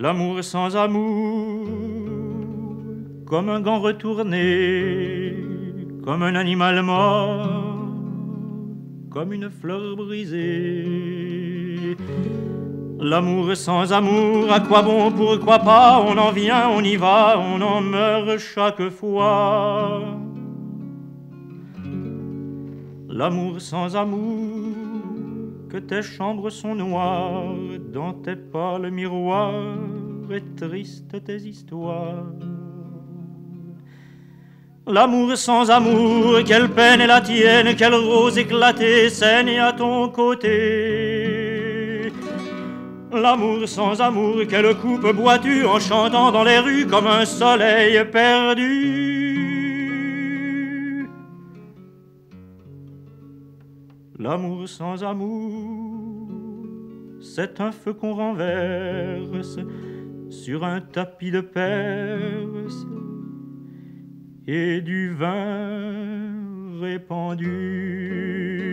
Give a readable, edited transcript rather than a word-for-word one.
L'amour sans amour, comme un gant retourné, comme un animal mort, comme une fleur brisée. L'amour sans amour, à quoi bon, pourquoi pas? On en vient, on y va, on en meurt chaque fois. L'amour sans amour, que tes chambres sont noires, dans tes pâles miroirs, et tristes tes histoires. L'amour sans amour, quelle peine est la tienne, quelle rose éclatée saigne à ton côté. L'amour sans amour, quelle coupe bois-tu en chantant dans les rues comme un soleil perdu. L'amour sans amour, c'est un feu qu'on renverse sur un tapis de Perse et du vin répandu.